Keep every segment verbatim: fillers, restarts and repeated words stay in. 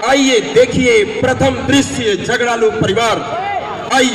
आइए देखिए प्रथम दृश्य झगड़ालू परिवार। आइए।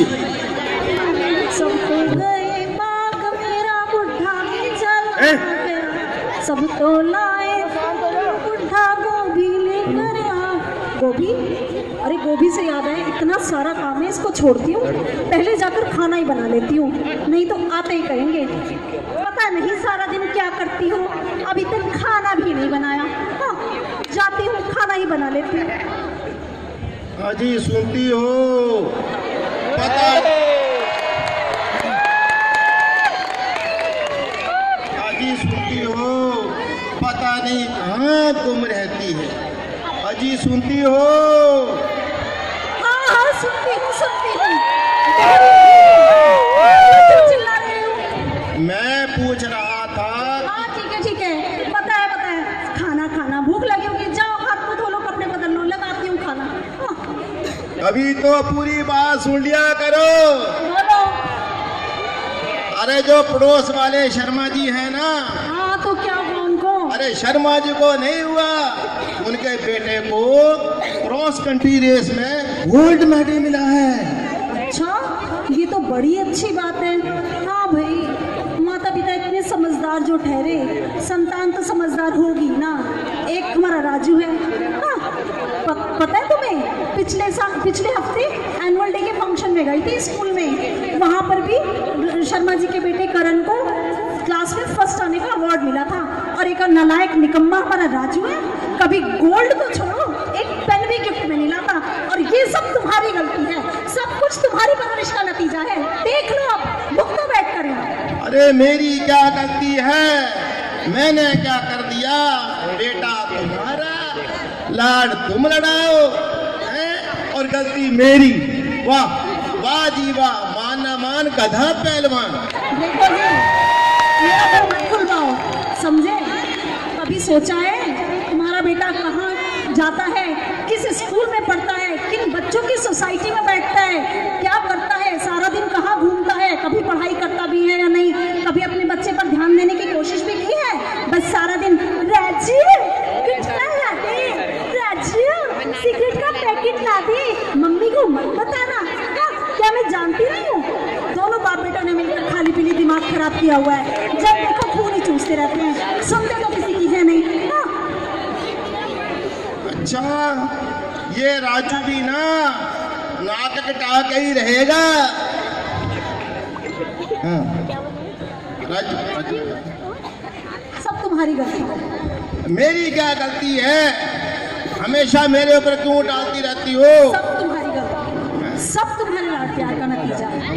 सब तो लाए बुढ़ा गोभी लेकर आ। गोभी, अरे गोभी से याद है, इतना सारा काम है, इसको छोड़ती हूँ, पहले जाकर खाना ही बना लेती हूँ, नहीं तो आते ही कहेंगे पता नहीं सारा दिन क्या करती हो, अभी तक खाना भी नहीं बनाया। हाँ, जाती हूँ, खाना ही बना लेती हूँ। अजी सुनती हो, पता अजी सुनती हो, पता नहीं कहाँ तुम रहती है। अजी सुनती हो? हाँ हाँ सुनती हूँ, सुनती हूँ। चिल्ला रहे हो? मैं पूछ रहा था। हाँ ठीक है ठीक है, पता है पता है, खाना खाना, भूख लगी होगी, जाओ हाथ मुँह धो लो, कपड़े बदल लो, लगाती हूँ खाना। हाँ। अभी तो पूरी बात सुन लिया करो। बोलो। अरे जो पड़ोस वाले शर्मा जी हैं ना। हाँ तो क्या हुआ उनको? अरे शर्मा जी को नहीं हुआ, उनके बेटे को क्रॉस कंट्री रेस में गोल्ड मेडल मिला है। अच्छा, ये तो बड़ी अच्छी बात है। हाँ भाई, माता पिता इतने समझदार जो ठहरे, संतान तो समझदार होगी ना। एक हमारा राजू है। हाँ, प, पता है तुम्हें, पिछले साल पिछले हफ्ते एनुअल डे के फंक्शन में गई थी स्कूल में, वहाँ पर भी शर्मा जी के बेटे करण को क्लास में फर्स्ट आने का अवार्ड मिला था। और एक नालायक निकम्मा हमारा राजू है, कभी गोल्ड तो छोड़ो, एक पेन भी गिफ्ट में नहीं लाता। और ये सब तुम्हारी गलती है, सब कुछ तुम्हारी परवरिश का नतीजा है। देख लो अब, भुगतो बैठ कर यहाँ। अरे मेरी क्या गलती है, मैंने क्या कर दिया? बेटा तुम्हारा, लाड तुम लड़ाओ है? और गलती मेरी। वाह वाह जी वाह, मान ना मान, गधा पहलवान। देखो जी, मेरा घर मत खुलवाओ, समझे? कभी सोचा है तुम्हारा बेटा कहाँ जाता है, किस स्कूल में पढ़ता है, किन बच्चों की सोसाइटी में बैठता है, क्या करता है, सारा दिन कहाँ घूमता है, कभी पढ़ाई करता भी है या नहीं, कभी अपने बच्चे पर ध्यान देने की कोशिश भी की है? बस सारा दिन राजू गुटखा ला दे, राजू सिगरेट का पैकेट ला दे, मम्मी को मत बताना। क्या, क्या मैं जानती नहीं हूँ? दोनों बाप बेटा ने मिलकर खाली पीली दिमाग खराब किया हुआ है, जब देखो खून ही चूसते रहते हैं, सुनते तो किसी की है नहीं। हाँ। अच्छा, ये राजू भी ना नाक कटा के ही रहेगा। हाँ। राजू, राजू सब तुम्हारी गलती है। मेरी क्या गलती है? हमेशा मेरे ऊपर क्यों डालती रहती हो? सब तुम्हारी गलती है, सब तुम्हारे लाड प्यार का नतीजा है।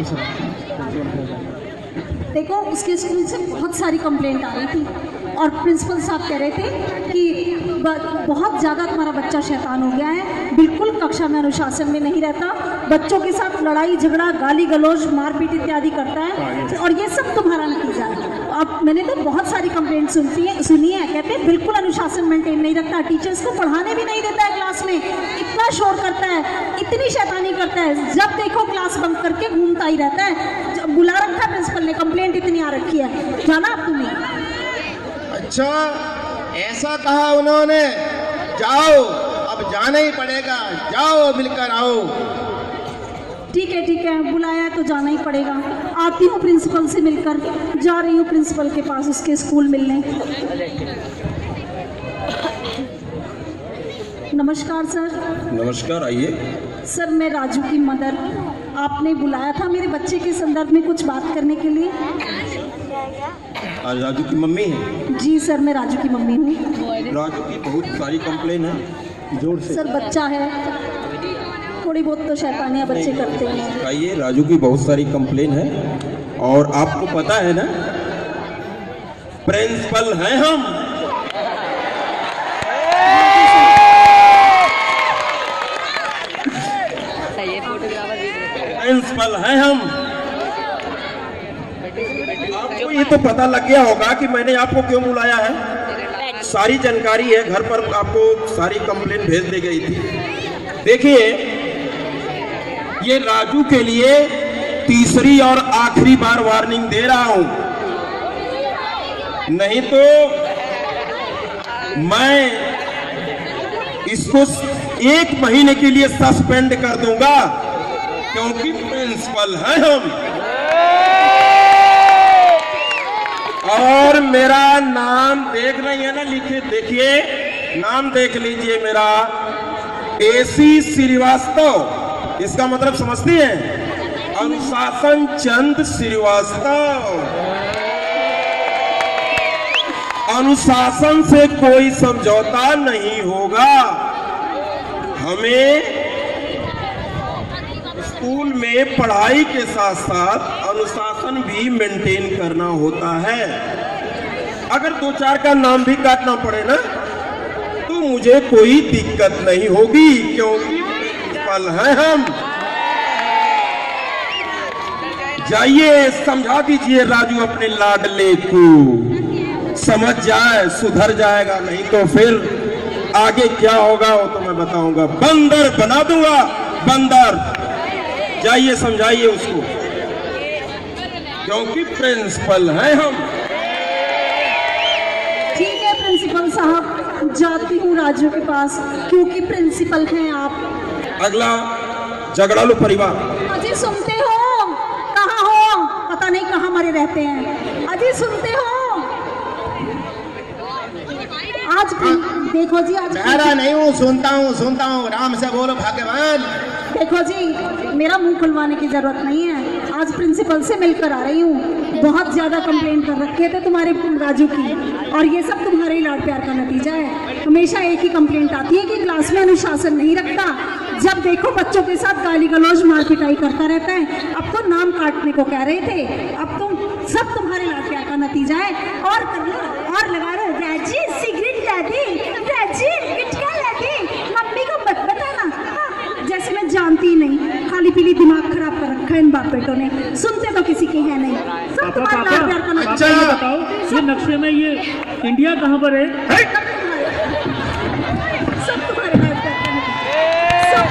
देखो, उसके स्कूल से बहुत सारी कंप्लेंट आ रही थी और प्रिंसिपल साहब कह रहे थे कि बहुत ज़्यादा तुम्हारा बच्चा शैतान हो गया है, बिल्कुल कक्षा में अनुशासन में नहीं रहता, बच्चों के साथ लड़ाई झगड़ा, गाली गलौज, मारपीट इत्यादि करता है, और ये सब तुम्हारा नतीजा है। अब मैंने तो बहुत सारी कंप्लेंट सुनती है सुनी है, कहते हैं बिल्कुल अनुशासन मेंटेन नहीं रखता, टीचर्स को पढ़ाने भी नहीं देता है क्लास में, इतना शोर करता है, इतनी शैतानी करता है, जब देखो क्लास बंक करके घूमता ही रहता है। बुला रखा है प्रिंसिपल ने, कंप्लेंट इतनी आ रखी है, जाना अब तुम्हें। अच्छा, ऐसा कहा उन्होंने? जाओ, अब जाना ही पड़ेगा, जाओ मिलकर आओ। ठीक है ठीक है, बुलाया है तो जाना ही पड़ेगा। आती हूँ प्रिंसिपल से मिलकर, जा रही हूँ प्रिंसिपल के पास उसके स्कूल मिलने। नमस्कार सर। नमस्कार, आइए। सर, मैं राजू की मदर, आपने बुलाया था मेरे बच्चे के संदर्भ में कुछ बात करने के लिए। आज राजू की मम्मी है? जी सर, मैं राजू की मम्मी हूँ। राजू की बहुत सारी कंप्लेन है, जोर से। सर, बच्चा है, थोड़ी बहुत तो शैतानियाँ बच्चे करते हैं। आइए, राजू की बहुत सारी कंप्लेन है, और आपको पता है ना, प्रिंसिपल हैं हम। प्रिंसिपल हैं हम। आपको ये तो पता लग गया होगा कि मैंने आपको क्यों बुलाया है, सारी जानकारी है, घर पर आपको सारी कंप्लेन भेज दी गई थी। देखिए, ये राजू के लिए तीसरी और आखिरी बार वार्निंग दे रहा हूं, नहीं तो मैं इसको एक महीने के लिए सस्पेंड कर दूंगा, क्योंकि प्रिंसिपल हैं हम। और मेरा नाम देख रही है ना, लिखे देखिए, नाम देख लीजिए मेरा, एसी श्रीवास्तव। इसका मतलब समझती हैं? अनुशासन चंद श्रीवास्तव। अनुशासन से कोई समझौता नहीं होगा। हमें स्कूल में पढ़ाई के साथ साथ अनुशासन भी मेंटेन करना होता है। अगर दो चार का नाम भी काटना पड़े ना, तो मुझे कोई दिक्कत नहीं होगी, क्योंकि प्रिंसिपल हैं हम। जाइए समझा दीजिए राजू अपने लाडले को, समझ जाए, सुधर जाएगा, नहीं तो फिर आगे क्या होगा वो तो मैं बताऊंगा। बंदर बना दूंगा, बंदर। जाइए समझाइए उसको, क्योंकि प्रिंसिपल हैं हम। ठीक है प्रिंसिपल साहब, जाती हूँ राजू के पास, क्योंकि प्रिंसिपल हैं आप। अगला झगड़ालू परिवार। अजी सुनते हो? कहाँ हो? पता नहीं कहाँ मरे रहते हैं। अजी सुनते हो? आज देखो जी, आज बहरा नहीं हूँ, सुनता हूँ सुनता हूँ, आराम से बोलो भाग्यवान। देखो जी, मेरा मुंह खुलवाने की जरूरत नहीं है। आज प्रिंसिपल से मिलकर आ रही हूँ। बहुत ज्यादा कंप्लेंट कर रखे थे तुम्हारे राजू की, और ये सब तुम्हारे ही लाड प्यार का नतीजा है। हमेशा एक ही कंप्लेंट आती है कि क्लास में अनुशासन नहीं रखता। जब देखो बच्चों के साथ गाली गलौज मार पिटाई करता रहता है। अब तो नाम काटने को कह रहे थे, अब तो सब तुम्हारे लाड प्यार का नतीजा है। और कर लो, और लगा लो, राजी सिगरेट ला दे, राजी गुटखा ला दे, मम्मी को मत बताना। हाँ, जैसे मैं जानती नहीं, खाली पीली दिमाग खराब कर रखा है इन बाप बेटों ने। सुनते तो किसी के हैं नहीं, सब तुम्हारे लाड प्यार का नतीजा। अच्छा ये बताओ, ये नक्शे में ये इंडिया कहाँ पर है? सब तुम्हारे लाड प्यार का नतीजा।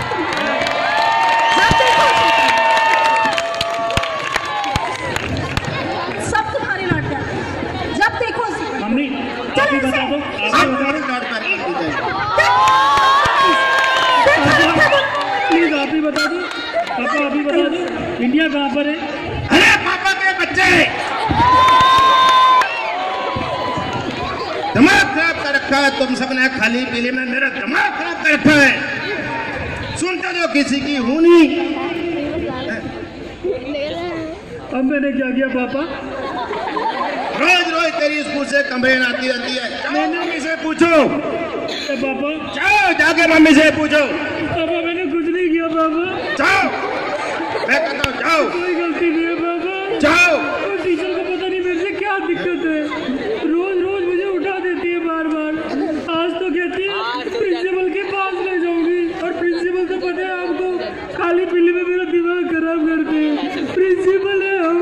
सब तुम्हारे लाड प्यार। जब देखो मम्मी आप ही बता दो, आप ही बता दो, प्लीज आप ही बता दो, पापा आप ही बता दो, इंडिया कहाँ पर है? अरे पापा के बच्चे, दिमाग खराब कर रखा है तुम सबने, खाली पीली में मेरा दिमाग खराब कर रखा है। सुनते तो किसी की हूं नहीं। अब मैंने क्या किया पापा? रोज रोज तेरी स्कूल से कंप्लेन आती रहती है। जाओ मम्मी से पूछो। पापा जाओ जाके मम्मी से पूछो। पापा मैंने कुछ नहीं किया पापा। जाओ, मैं कहता हूँ जाओ। कोई गलती नहीं है पापा। जाओ। और टीचर को पता नहीं मेरे से क्या दिक्कत है, रोज रोज मुझे उठा देती है बार बार। आज तो कहती है प्रिंसिपल के पास ले जाऊंगी, और प्रिंसिपल तो पता है आपको, खाली पीली में मेरा दिमाग खराब करते हैं। प्रिंसिपल है हम।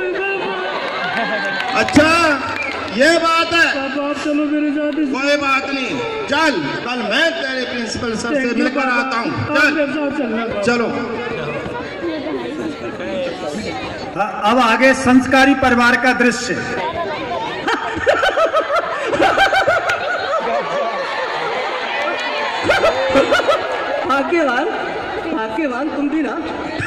अच्छा ये बात है। पापा आप चलो मेरे साथ। कोई बात नहीं, चल कल मैं तेरे प्रिंसिपल सर से मिलकर आता हूँ। चल चलो। अब आगे संस्कारी परिवार का दृश्य। भाग्यवान, भाग्यवान तुम भी ना।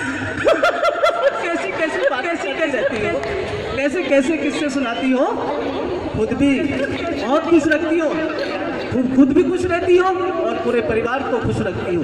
कैसी कैसी बातें करते रहती हो, कैसे कैसे किस्से सुनाती हो, खुद भी बहुत खुश रखती हो, खुद खुद भी खुश रहती हो, और पूरे परिवार को खुश रखती हो।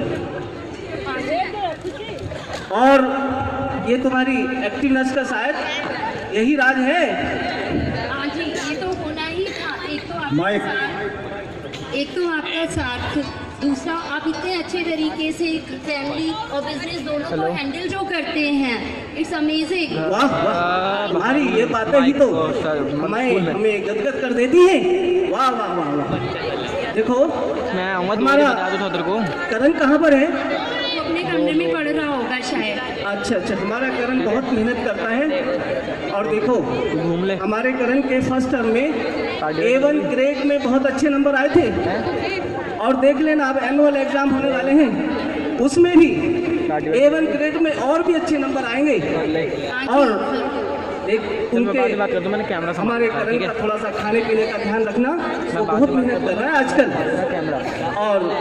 और ये तुम्हारी एक्टिवनेस का शायद यही राज है। हाँ जी, ये तो होना ही था। एक तो आपका साथ, एक तो आपका साथ, दूसरा आप इतने अच्छे तरीके से फैमिली और बिजनेस दोनों को हैंडल जो करते हैं, इट्स अमेजिंग। वाह वाह, तुम्हारी ये बातें ही तो हमें हमें गदगद कर देती हैं। वाह वाह वाह वाह। देखो मैं हमारा करण कहाँ पर है? अपने कमरे में पढ़ रहा होगा शायद। अच्छा अच्छा, हमारा करण बहुत मेहनत करता है। और देखो घूम ले, हमारे करण के फर्स्ट टर्म में ए वन ग्रेड में बहुत अच्छे नंबर आए थे। और देख लेना अब एनुअल एग्जाम होने वाले हैं, उसमें भी ए वन ग्रेड में और भी अच्छे नंबर आएंगे। और एक उनके बात कर दो, मैंने कैमरा हमारे करण का थोड़ा सा खाने पीने का ध्यान रखना, वो बहुत मेहनत कर रहा है आजकल। और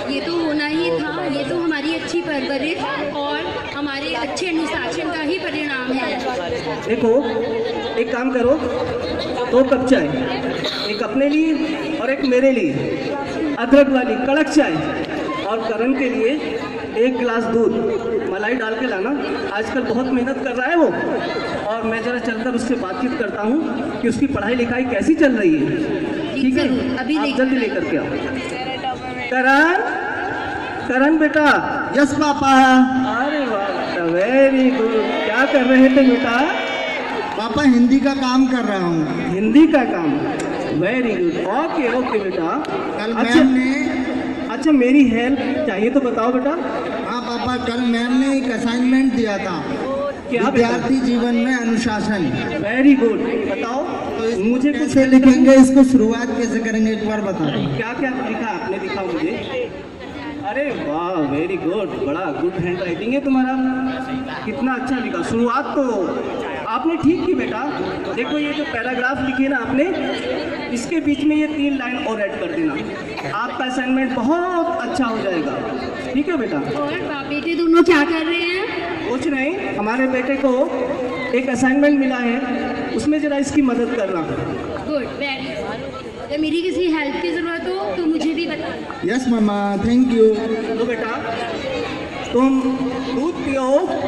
ये तो होना ही था, ये तो हमारी अच्छी परवरिश और हमारे अच्छे अनुशासन का ही परिणाम है। देखो, एक काम करो, दो कप चाय, एक अपने लिए और एक मेरे लिए, अदरक वाली कड़क चाय, और करण के लिए एक गिलास दूध मलाई डाल के लाना। आजकल बहुत मेहनत कर रहा है वो, और मैं जरा चलकर उससे बातचीत करता हूँ कि उसकी पढ़ाई लिखाई कैसी चल रही है। ठीक है, अभी आप जल्दी लेकर के आओ। करण, करण बेटा। Yes papa. अरे वाह, वेरी गुड। क्या कर रहे थे बेटा? पापा हिंदी का काम कर रहा हूँ। हिंदी का काम, वेरी गुड। ओके ओके बेटा। कल अच्छा, मैम ने अच्छा मेरी हेल्प चाहिए तो बताओ बेटा। हाँ पापा, कल मैम ने एक असाइनमेंट दिया था, क्या विद्यार्थी जीवन में अनुशासन। वेरी गुड, बताओ। तो मुझे कैसे कुछ लिखेंगे, इसको शुरुआत कैसे करेंगे, एक बार बताओ। क्या क्या लिखा आपने, दिखाओ मुझे। अरे वाह, वेरी गुड, बड़ा गुड हैंड राइटिंग है तुम्हारा, कितना अच्छा लिखा। शुरुआत तो आपने ठीक की बेटा। देखो ये जो पैराग्राफ लिखे ना आपने, इसके बीच में ये तीन लाइन और ऐड कर देना, आपका असाइनमेंट बहुत अच्छा हो जाएगा। ठीक है बेटा। और बाप बेटे दोनों क्या कर रहे हैं? कुछ नहीं, हमारे बेटे को एक असाइनमेंट मिला है, उसमें जरा इसकी मदद करना। Good, very good. अगर मेरी किसी हेल्प की जरूरत हो तो मुझे भी बताना। यस मामा, थैंक यू। तो बेटा तुम दूध पियो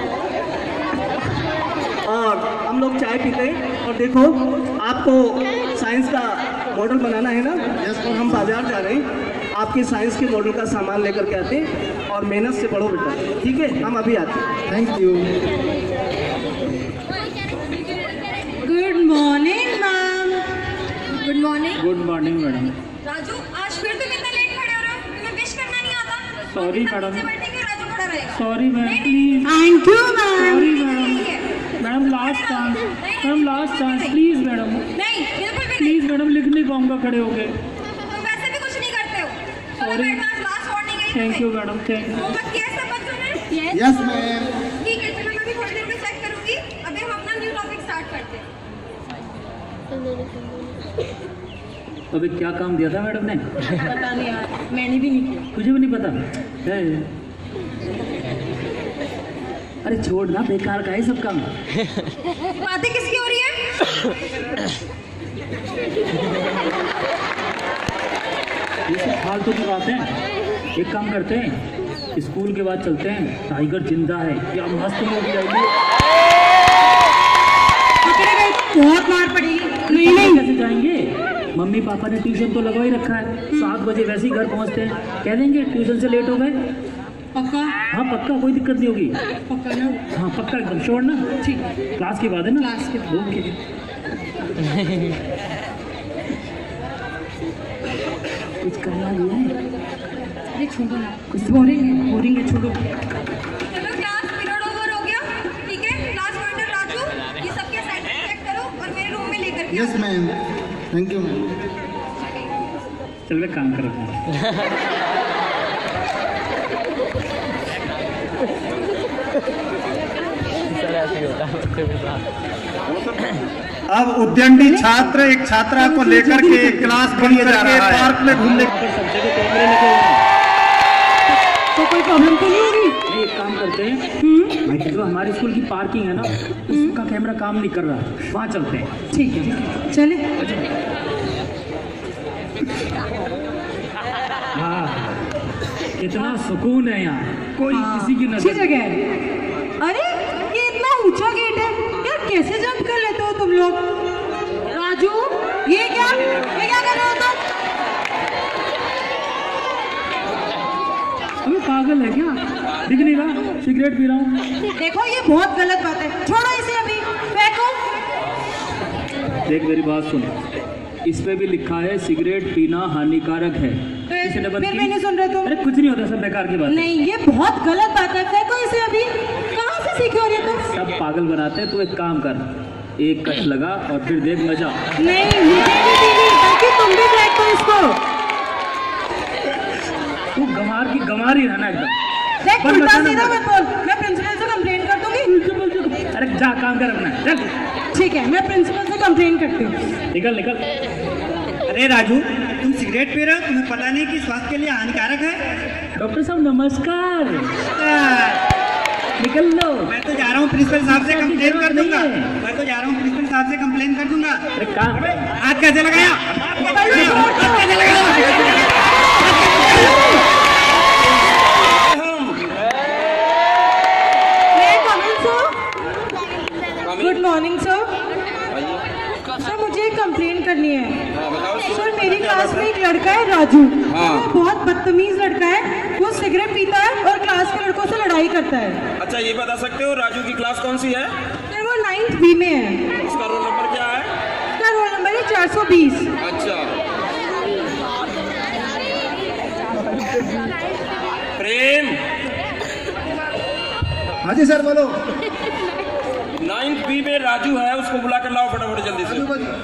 और हम लोग चाय पीते हैं। और देखो, आपको साइंस का मॉडल बनाना है ना, और हम बाजार जा रहे हैं, आपके साइंस के मॉडल का सामान लेकर के आते हैं, और मेहनत से पढ़ो बेटा। ठीक है, हम अभी आते हैं। Thank you. Good morning ma'am. Good morning. Good morning madam. Raju, आज फिर तुम इतना लेट खड़े हो रहे हो? तुम्हें विश करना नहीं आता? Sorry madam. नीचे बैठेंगे, राजू खड़ा रहेगा। Sorry ma'am, please. Thank you ma'am. Sorry ma'am. Ma'am last chance, ma'am last chance, please madam, नहीं, बिल्कुल भी नहीं। प्लीज मैडम, लिख नहीं पाऊंगा खड़े होके। तुम वैसे भी कुछ नहीं करते हो। चलो Sorry. बेटा, आज लास्ट वार्निंग है। Thank you madam, thank you. Homework किया सब बच्चों ने? Yes ma'am. ठीक है, चलो मैं भी थोड़ी देर में चेक करूंगी। अभी हम अपना न्यू टॉपिक स्टार्ट करते हैं। अबे क्या काम दिया था मैडम ने? पता नहीं यार, मैंने भी नहीं किया। तुझे भी नहीं पता है? अरे छोड़ ना, बेकार का है सब काम। बातें किसकी हो रही है? ये सब फालतू की बात है। एक काम करते हैं, स्कूल के बाद चलते हैं। टाइगर जिंदा है, क्या मस्त मूवी आएगी। पकड़े गए तो बहुत मार पड़ेगी। नहीं नहीं, कैसे जाएंगे? मम्मी पापा ने ट्यूशन तो लगवा ही रखा है, सात बजे वैसे ही घर पहुंचते हैं। कह देंगे ट्यूशन से लेट हो गए। पक्का? हाँ पक्का, कोई दिक्कत नहीं होगी। पक्का ना? हाँ पक्का, एकदम श्योर ना? ठीक है, क्लास के बाद है ना? क्लास के बाद। ओके। कुछ करना नहीं है। अरे छोड़ो ना, कुछ बोरिंग है, बोरिंग है, छोड़ो। चलो क्लास पीरियड ओवर हो गया। ठीक है, क्लास मॉनिटर राजू, ये सबके असाइनमेंट चेक करो और मेरे रूम में लेकर के आओ। Yes ma'am, thank you ma'am. चल मैं काम कर रहा हूँ। अब उद्यंडी छात्र एक छात्रा को लेकर के एक क्लास बंद करके पार्क में घूमने। सबसे को कैमरे लगे हुए हैं। तो कोई प्रॉब्लम तो नहीं होगी? नहीं, एक काम करते हैं, मैं कहता हूँ हमारे स्कूल की पार्किंग है ना, उसका कैमरा काम नहीं कर रहा, वहाँ चलते हैं। ठीक है, चले। हाँ, कितना सुकून है यहाँ, कोई हाँ, किसी की अच्छी नजर। जगह है। अरे ये इतना ऊंचा गेट है यार, कैसे जंप कर लेते हो तुम लोग? राजू, ये क्या ये क्या कर रहे हो तुम? अबे पागल है क्या? दिख नहीं रहा, सिगरेट पी रहा हूँ। देखो ये बहुत गलत बात है, छोड़ो इसे, अभी फेंको। देख मेरी बात सुन, इस पे भी लिखा है सिगरेट पीना हानिकारक है। किसी ने बंद फिर की? भी नहीं सुन रहे तुम? अरे कुछ नहीं होता, सब बेकार की बात है। नहीं, ये बहुत गलत बात है, फेंको इसे अभी। कहाँ से सीखे हो रही तुम? सब पागल बनाते हैं, तू एक काम कर, एक कट लगा और फिर देख मजा। नहीं, मुझे भी पीनी, ताकि तुम भी फेंको इसको। तू गंवार की गंवार ही रहना एकदम। देख, बंद उल्टा मचाना सीधा मत। मत बोल, मैं प्रिंसिपल से कंप्लेन कर दूंगी। अरे जा काम कर अपना, चल ठीक है, मैं प्रिंसिपल से कंप्लेन करती हूँ। निकल निकल। अरे राजू, तुम सिगरेट पी रहे हो, तुम्हें पता नहीं कि स्वास्थ्य के लिए हानिकारक है? डॉक्टर साहब नमस्कार। निकल लो। मैं तो जा रहा हूँ प्रिंसिपल साहब से कंप्लेन कर दूंगा। मैं तो जा रहा हूँ प्रिंसिपल साहब से कंप्लेन कर दूंगा। हाथ कैसे लगाया? हाथ कैसे लगाया? Good morning sir. सर मुझे एक कंप्लेन करनी है। सर मेरी क्लास में एक लड़का है राजू, वो बहुत बदतमीज लड़का है। वो सिगरेट पीता है और क्लास के लड़कों से लड़ाई करता है। अच्छा ये बता सकते हो राजू की क्लास कौन सी है? सर वो नाइन्थ बी में है। उसका रोल नंबर क्या है? उसका रोल नंबर है चार सौ बीस। अच्छा प्रेम। हाँ जी सर बोलो। नाइन्थ बी में राजू है, उसको बुला कर लाओ फटाफट जल्दी से।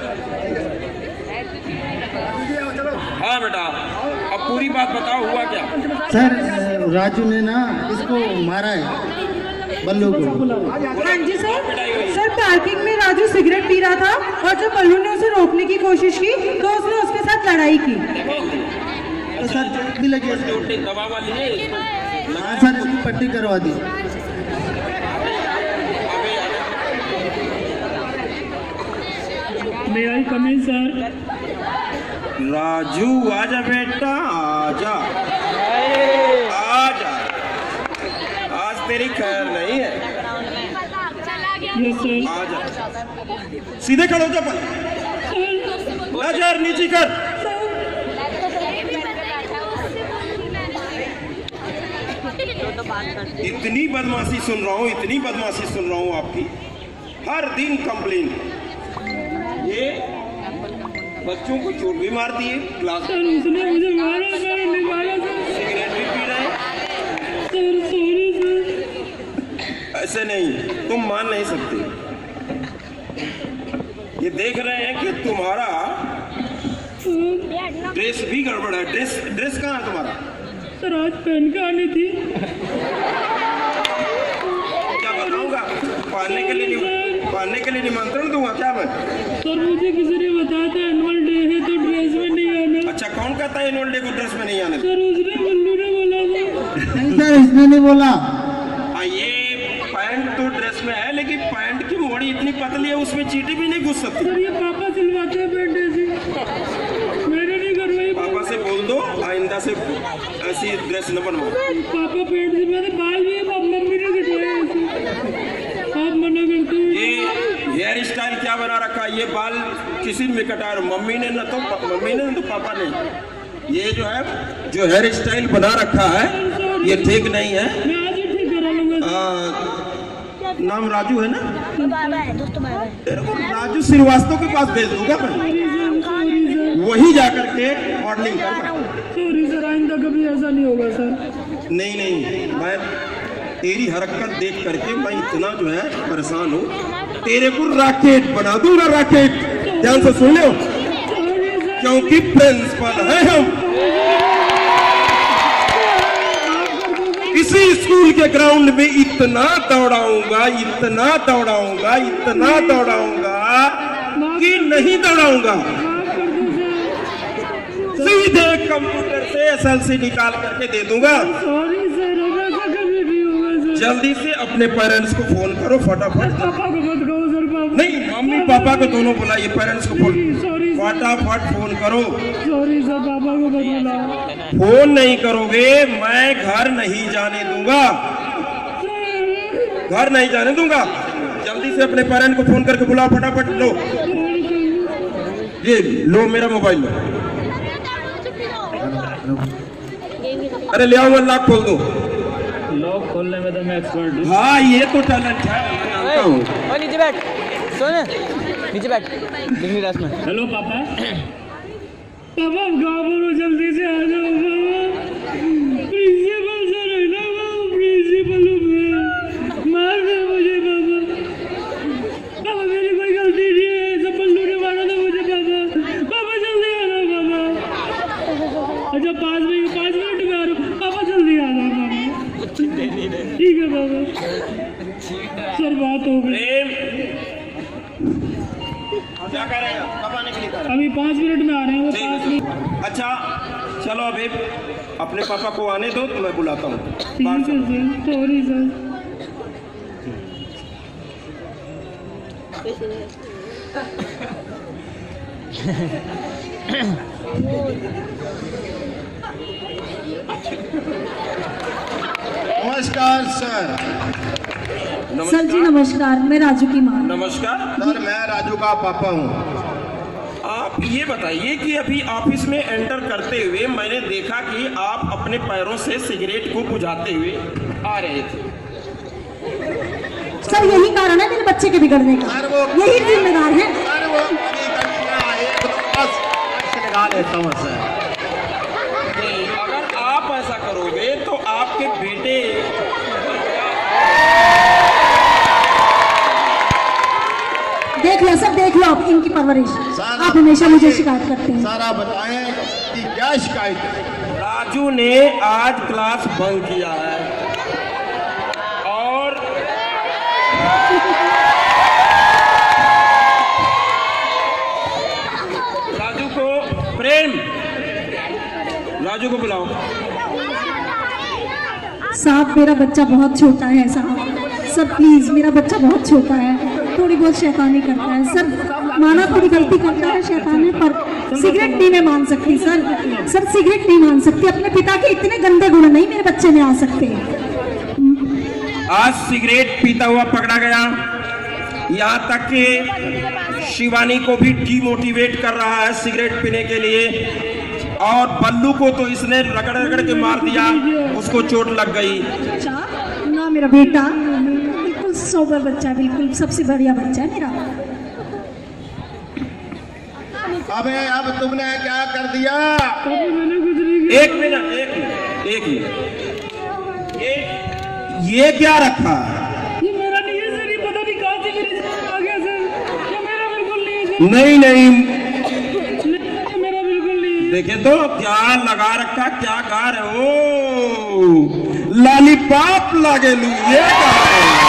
हाँ बेटा अब पूरी बात बताओ, हुआ क्या? सर राजू ने ना इसको मारा है, बल्लू को। हाँ जी सर। सर पार्किंग में राजू सिगरेट पी रहा था और जब बल्लू ने उसे रोकने की कोशिश की तो उसने उसके साथ लड़ाई की। तो सर चोट भी लगी है। दवा वाली है? हाँ सर पट्टी करवा दी। मे आई कम इन सर? राजू आजा बेटा आजा आजा, आज तेरी खैर नहीं है। Yes sir. आजा सीधे खड़ो जा, नजर नीचे कर। इतनी बदमाशी सुन रहा हूँ, इतनी बदमाशी सुन रहा हूँ आपकी, हर दिन कंप्लेन। ये बच्चों को चोट भी मारती है क्लास में। सर उसने मुझे मारा, मैंने नहीं मारा सर। सिगरेट भी पी रहे हैं। Sir sorry sir. ऐसे नहीं, तुम मान नहीं सकते। ये देख रहे हैं कि तुम्हारा ड्रेस भी गड़बड़ है। ड्रेस ड्रेस कहाँ है तुम्हारा? सर आज पहन के आनी थी। क्या बताऊंगा? पहनने के लिए पहनने के लिए निमंत्रण दूंगा क्या मैं? सर मुझे किसी ने बताया था एनुअल डे है तो ड्रेस में नहीं आना। अच्छा कौन कहता है एनुअल डे को ड्रेस में नहीं आने? सर उसने बल्लू ने बोला था। नहीं सर इसने नहीं बोला। हाँ ये पैंट तो ड्रेस में है, लेकिन पैंट की मोड़ी इतनी पतली है उसमें चींटी भी नहीं घुस सकती। सर ये पापा सिलवाते हैं पैंट ऐसी, मैंने नहीं करवाई। पापा से बोल दो आइंदा से ऐसी ड्रेस न बनवाओ। पापा पैंट सिलवाते, बाल भी मम्मी ने कटवाए ऐसे, आप मना करते हो। ये हेयर स्टाइल क्या बना रखा है? ये बाल किसी ने कटा रहा, मम्मी ने न तो मम्मी ने न तो पापा ने। ये जो है जो हेयर स्टाइल बना रखा है ये ठीक नहीं है। मैं आज ही ठीक करा लूंगा। आ, नाम राजू है ना? तेरे को राजू श्रीवास्तव के पास भेज दूंगा मैं, वही जाकर के मॉडलिंग कर। सॉरी सर, आइंदा कभी ऐसा नहीं होगा सर। नहीं नहीं, मैं तेरी हरकत देख करके मैं इतना जो है परेशान हूँ। तेरे को रॉकेट बना दूंगा, रॉकेट। ध्यान से सुन लो, क्योंकि प्रिंसिपल है हम। इसी स्कूल के ग्राउंड में इतना दौड़ाऊंगा, इतना दौड़ाऊंगा, इतना दौड़ाऊंगा कि नहीं दौड़ाऊंगा। सीधे कंप्यूटर से एस एल सी निकाल करके दे दूंगा। सॉरी सर, ऐसा कभी भी होगा सर। जल्दी से अपने पेरेंट्स को फोन करो फटाफट। पापा को मत कहो सर। पापा नहीं, मम्मी पापा को दोनों बुलाइए, पेरेंट्स को फोन सॉरी फटाफट फोन करो। सॉरी सर, पापा को मत बुलाओ। फोन नहीं करोगे मैं घर नहीं जाने दूंगा, घर नहीं जाने दूंगा। जल्दी से अपने पेरेंट को फोन करके बुलाओ फटाफट। लो ये लो मेरा मोबाइल लो। अरे ले आओ, लॉक खोल दो। लॉक खोलने में तो मैं एक्सपर्ट हूँ। हाँ ये तो टैलेंट है, मैं जानता हूँ। और नीचे बैठ, सोने नीचे बैठ, डिग्री क्लास में। हेलो पापा। पापा गाँव बोलो, जल्दी से आ जाओ पापा। प्रिंसिपल सर है ना, वो प्रिंसिपल मार दे मुझे पापा। पापा मेरी कोई गलती नहीं है, सब बल्लू ने मारा था मुझे पापा। पापा जल्दी आ जाओ पापा। अच्छा पाँच मिनट पाँच मिनट में आ रहा हूँ पापा, जल्दी आ जाओ पापा। ठीक है पापा। सर बात हो गई। क्या कह रहे हैं? कब आने के लिए? अभी पाँच मिनट में आ रहे हैं वो। पाँच मिनट। अच्छा चलो अभी अपने पापा को आने दो तो मैं बुलाता हूँ। Sorry sir. नमस्कार सर। सर जी नमस्कार, मैं राजू की माँ। नमस्कार सर, मैं राजू का पापा हूँ। आप ये बताइए कि अभी ऑफिस में एंटर करते हुए मैंने देखा कि आप अपने पैरों से सिगरेट को बुझाते हुए आ रहे थे। सर यही कारण है मेरे बच्चे के बिगड़ने का, यही जिम्मेदार है। सर वो एक दो बस लगा लेता हूँ सर। अगर आप ऐसा करोगे तो आपके बेटे देख लो सर, देख लो आप इनकी परवरिश। आप हमेशा मुझे शिकायत करते हैं। सर आप बताएं कि क्या शिकायत है? राजू ने आज क्लास बंक किया है और राजू को प्रेम राजू को बुलाओ। साहब मेरा बच्चा बहुत छोटा है साहब, सर प्लीज मेरा बच्चा बहुत छोटा है, थोड़ी बहुत शैतानी करता है सर, माना थोड़ी गलती करता है शैतानी, पर सिगरेट नहीं मैं मान सकती सर। सर सिगरेट नहीं मान सकती, अपने पिता के इतने गंदे गुण नहीं मेरे बच्चे में आ सकते। आज सिगरेट पीता हुआ पकड़ा गया, यहाँ तक कि शिवानी को भी डीमोटिवेट कर रहा है सिगरेट पीने के लिए, और बल्लू को तो इसने रगड़ रगड़ के मार दिया, उसको चोट लग गई। ना मेरा बेटा बिल्कुल सोबर बच्चा है, बिल्कुल सबसे बढ़िया बच्चा है मेरा। अबे अब तुमने क्या कर दिया? एक मिनट एक मिनट एक मिनट ये ये क्या रखा? ये मेरा नहीं है सर, ये पता नहीं कहाँ से मेरे आ गया सर, ये मेरा बिल्कुल नहीं है सर। नहीं नहीं मेरा बिल्कुल नहीं है। देखे तो क्या लगा रखा, क्या गा रहे हो? लॉलीपॉप लागे लू, ये गा रहे हो।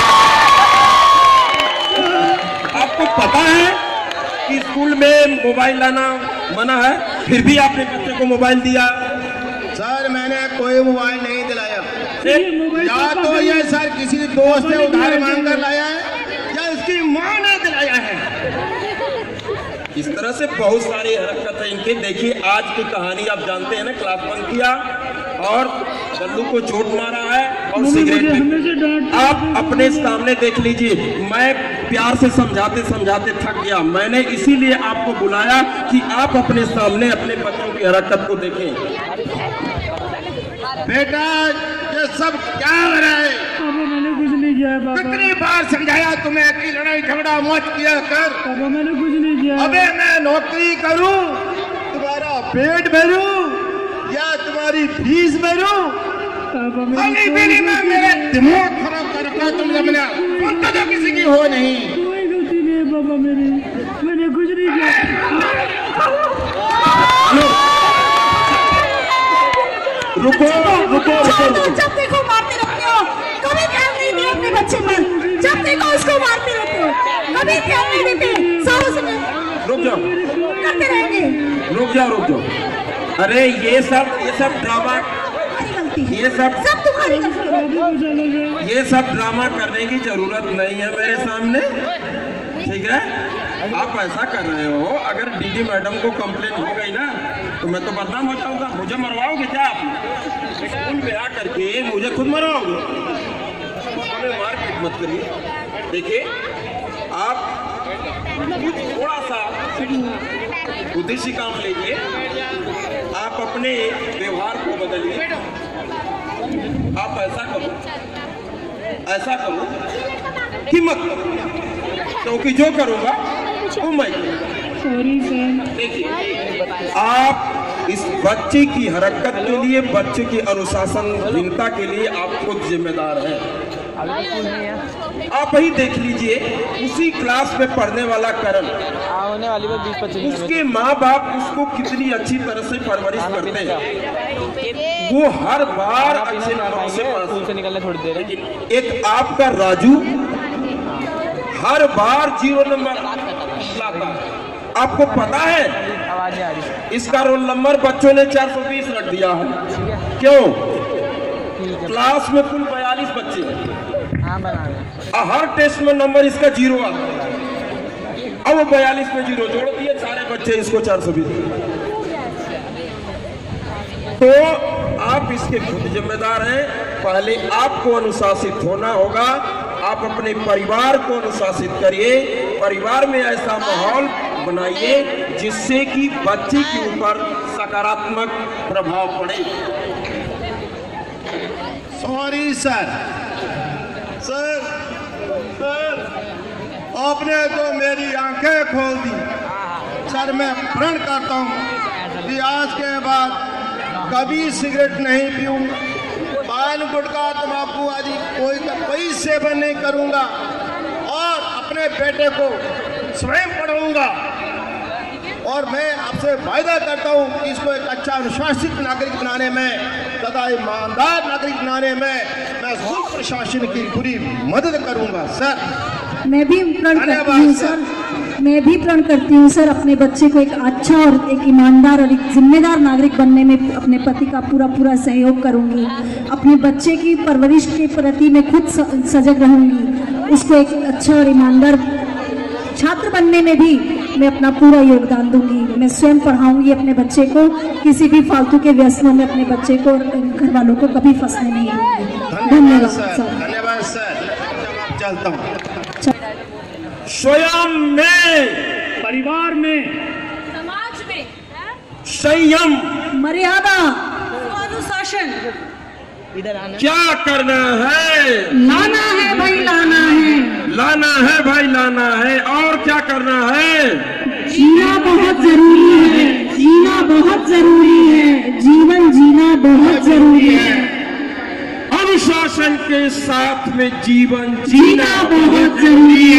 आपको पता है कि स्कूल में मोबाइल लाना मना है, फिर भी आपने बच्चे को मोबाइल दिया। सर मैंने कोई मोबाइल नहीं दिलाया, या तो ये सर किसी दोस्त से उधार मांग कर लाया है या इसकी माँ ने दिलाया है। इस तरह से बहुत सारी हरकत है इनके। देखिए आज की कहानी आप जानते हैं ना, क्लास बंक किया और बल्लू को चोट मारा है और सिगरेट। आप अपने सामने देख लीजिए, मैं प्यार से समझाते समझाते थक गया, मैंने इसीलिए आपको बुलाया कि आप अपने सामने अपने बच्चों की हरकत को देखें। बेटा ये सब क्या हो रहा है? मैंने कुछ नहीं किया है पापा। कितनी बार समझाया तुम्हें कि लड़ाई झगड़ा मत किया कर। पापा मैंने कुछ नहीं किया। अबे मैं नौकरी करूं, तुम्हारा पेट भरूं या तुम्हारी फीस भरूं? खाली पीली में मेरे दिमाग खराब कर रखा तुमने अपना, तुम तो किसी की हो नहीं। कोई गलती नहीं है पापा मेरी, मैंने कुछ नहीं किया। रुको रुको रुको, जब देखो मारते रहते हो, कभी ध्यान नहीं दिया अपने बच्चे पर, जब देखो उसको मारते रहते हो, कभी ध्यान नहीं देते। साहू से रुक जाओ, करते रहेंगे। रुक जाओ रुक जाओ। अरे ये सब ये सब ड्रामा, ये सब सब तुम्हारी गलती। ये सब ड्रामा करने की जरूरत नहीं है मेरे सामने, ठीक है? आप ऐसा कर रहे हो, अगर डीडी मैडम को कंप्लेन हो गई ना तो मैं तो बदनाम हो जाऊंगा। मुझे मरवाओगे क्या आप? स्कूल में आकर के मुझे खुद मरवाओगे? हमें मारपीट मत करिए। देखिए आप थोड़ा सा उद्देश्य काम लीजिए, आप अपने व्यवहार को बदलिए। आप ऐसा करो ऐसा करो कि मत करो, क्योंकि जो करूंगा वो मैं करूंगा। Sorry sir. देखिए आप इस बच्चे की हरकत के लिए, बच्चे की अनुशासनहीनता के लिए आप खुद जिम्मेदार हैं। आप ही देख लीजिए, उसी क्लास में पढ़ने वाला करण, होने वाली बात बीस पच्चीस, उसके माँ बाप उसको कितनी अच्छी तरह से परवरिश करते हैं, वो हर बार अच्छे नंबरों से स्कूल से निकलने थोड़ी देर है। एक आपका राजू हर बार जीरो नंबर लाता है। आपको पता है आवाज नहीं आ रही। इसका रोल नंबर बच्चों ने चार सौ बीस रख दिया है। क्यों? क्लास में कुल बयालीस बच्चे हैं। हाँ बना रहे। हर टेस्ट में नंबर इसका जीरो आता है। अब वो बयालीस में जीरो जोड़ दिए, सारे बच्चे इसको चार सौ बीस। तो आप इसके खुद जिम्मेदार हैं। पहले आपको अनुशासित होना होगा। आप अपने परिवार को अनुशासित करिए, परिवार में ऐसा माहौल बनाइए जिससे कि बच्चे के ऊपर सकारात्मक प्रभाव पड़े। सॉरी सर, सर, सर, आपने तो मेरी आंखें खोल दी। सर मैं प्रण करता हूँ कि आज के बाद कभी सिगरेट नहीं पीऊंगा, पान गुटखा तंबाकू आदि कोई कोई सेवन नहीं करूंगा और अपने बेटे को स्वयं पढ़ाऊंगा। और मैं आपसे वायदा करता हूं कि इसको एक अच्छा अनुशासित नागरिक बनाने में तथा ईमानदार नागरिक बनाने में मैं स्कूल प्रशासन की पूरी मदद करूंगा। सर मैं भी प्रण करती हूँ सर, मैं भी प्रण करती हूँ सर, अपने बच्चे को एक अच्छा और एक ईमानदार और एक जिम्मेदार नागरिक बनने में अपने पति का पूरा पूरा सहयोग करूंगी। अपने बच्चे की परवरिश के प्रति मैं खुद सजग रहूंगी। उसको एक अच्छा और ईमानदार छात्र बनने में भी मैं अपना पूरा योगदान दूंगी। मैं स्वयं पढ़ाऊंगी अपने बच्चे को, किसी भी फालतू के व्यसनों में अपने बच्चे को घर वालों को कभी फंसने नहीं दूंगी। धन्यवाद सर। धन्यवाद सर। चलता हूँ। स्वयं में, परिवार में, समाज में संयम, मर्यादा, अनुशासन इधर आना। क्या करना है? लाना है भाई, लाना है, लाना है भाई, लाना है। और क्या करना है? जीना बहुत जरूरी है, जीना बहुत जरूरी है, जीवन जीना बहुत जरूरी है। अनुशासन के साथ में जीवन जीना बहुत जरूरी है।